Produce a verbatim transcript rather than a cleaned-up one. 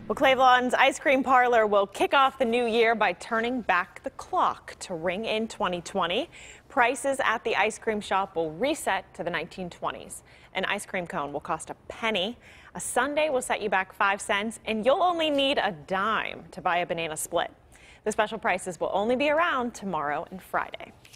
Well, Klavon's ice cream parlor will kick off the new year by turning back the clock to ring in twenty twenty. Prices at the ice cream shop will reset to the nineteen twenties. An ice cream cone will cost a penny. A sundae will set you back five cents, and you'll only need a dime to buy a banana split. The special prices will only be around tomorrow and Friday.